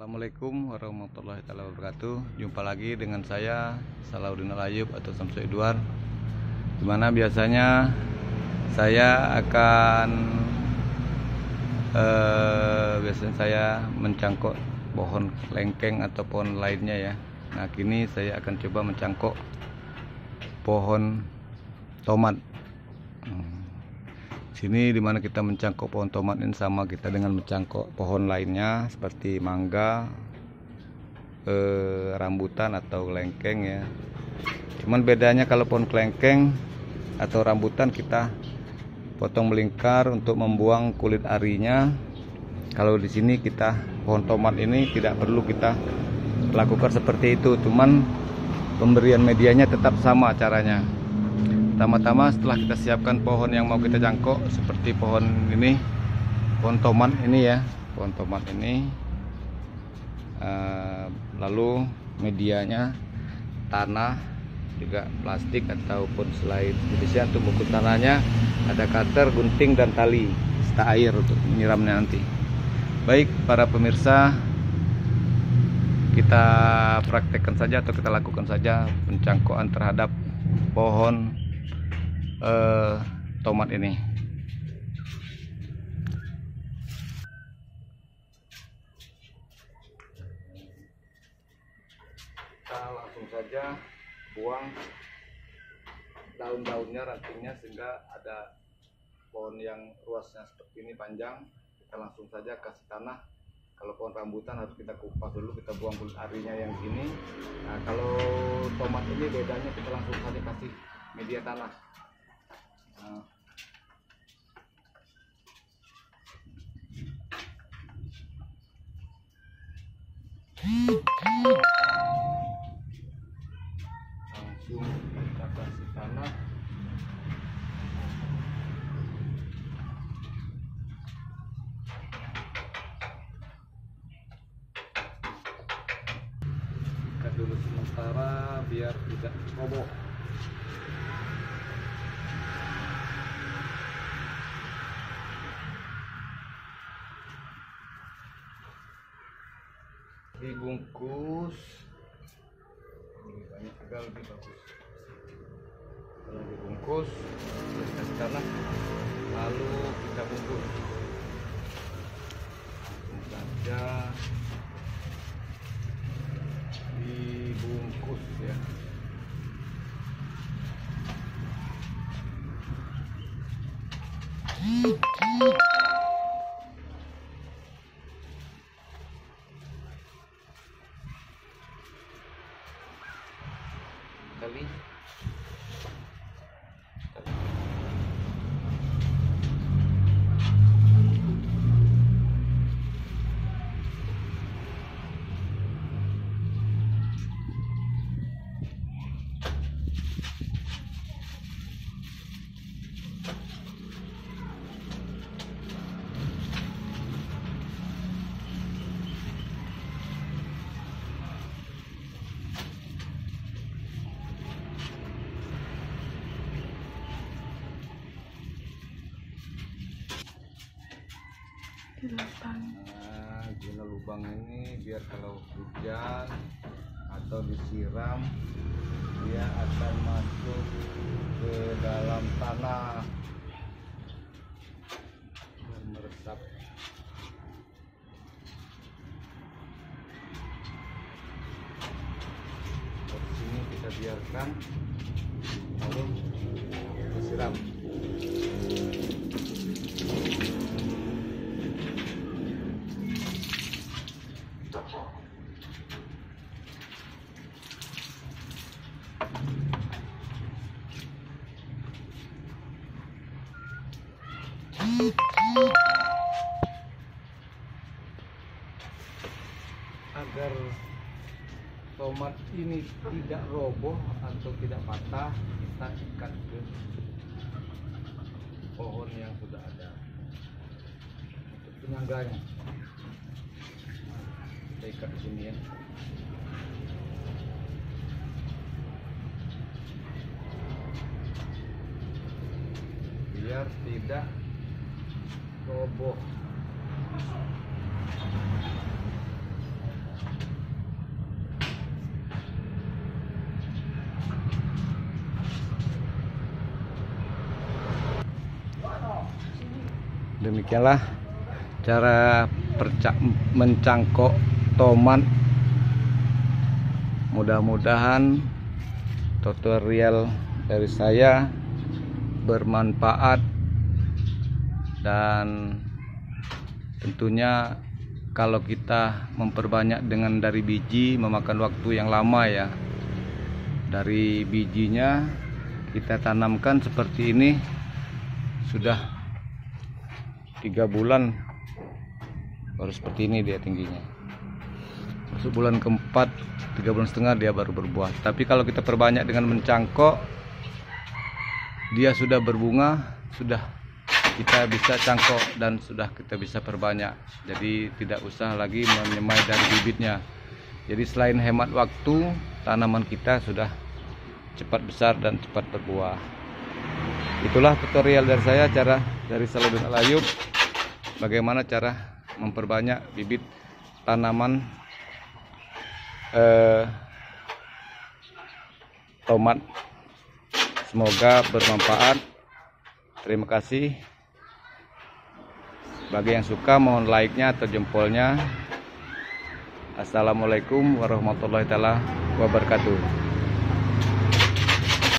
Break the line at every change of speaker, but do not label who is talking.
Assalamualaikum warahmatullahi wabarakatuh. Jumpa lagi dengan saya Salahuddin Al-Ayyub atau Samsu Edward, dimana biasanya saya akan mencangkok pohon lengkeng atau pohon lainnya ya. Nah, kini saya akan coba mencangkok pohon tomat. Sini dimana kita mencangkok pohon tomat ini sama kita dengan mencangkok pohon lainnya seperti mangga, rambutan atau lengkeng ya. Cuman bedanya kalau pohon kelengkeng atau rambutan kita potong melingkar untuk membuang kulit arinya. Kalau di sini kita pohon tomat ini tidak perlu kita lakukan seperti itu, cuman pemberian medianya tetap sama caranya. Pertama-tama setelah kita siapkan pohon yang mau kita jangkok seperti pohon ini, pohon tomat ini ya, pohon tomat ini, lalu medianya tanah, juga plastik ataupun selain jenisnya. Untuk bungkus tanahnya ada cutter, gunting dan tali serta air untuk menyiramnya nanti. Baik para pemirsa, kita praktekkan saja atau kita lakukan saja pencangkokan terhadap pohon tomat ini. Kita langsung saja buang daun-daunnya, rantingnya, sehingga ada pohon yang ruasnya seperti ini panjang. Kita langsung saja kasih tanah. Kalau pohon rambutan harus kita kupas dulu, kita buang kulit arinya yang gini. Nah, kalau tomat ini bedanya, kita langsung saja kasih media tanah. Langsung kita kasih tanah. Ikat dulu sementara biar tidak roboh. Dibungkus, ini banyak agak lebih bagus. Setelah dibungkus, kita kasih tanah, lalu kita bungkus. Langsung saja dibungkus ya. Kali nah, guna lubang ini biar kalau hujan atau disiram dia akan masuk ke dalam tanah dan meresap. Di sini kita biarkan, lalu disiram. Agar tomat ini tidak roboh atau tidak patah, kita ikat ke pohon yang sudah ada untuk penyangganya. Kita ikat di sini ya. Biar tidak roboh. Demikianlah cara mencangkok tomat. Mudah-mudahan tutorial dari saya bermanfaat, dan tentunya kalau kita memperbanyak dengan dari biji memakan waktu yang lama ya. Dari bijinya kita tanamkan seperti ini sudah 3 bulan baru seperti ini dia tingginya. Masuk bulan keempat, 3 bulan setengah dia baru berbuah. Tapi kalau kita perbanyak dengan mencangkok, dia sudah berbunga, sudah kita bisa cangkok dan sudah kita bisa perbanyak. Jadi tidak usah lagi menyemai dari bibitnya. Jadi selain hemat waktu, tanaman kita sudah cepat besar dan cepat berbuah. Itulah tutorial dari saya, cara dari Salahuddin Al-Ayyub, bagaimana cara memperbanyak bibit tanaman tomat. Semoga bermanfaat. Terima kasih. Bagi yang suka mohon like-nya atau jempolnya. Assalamualaikum warahmatullahi wabarakatuh.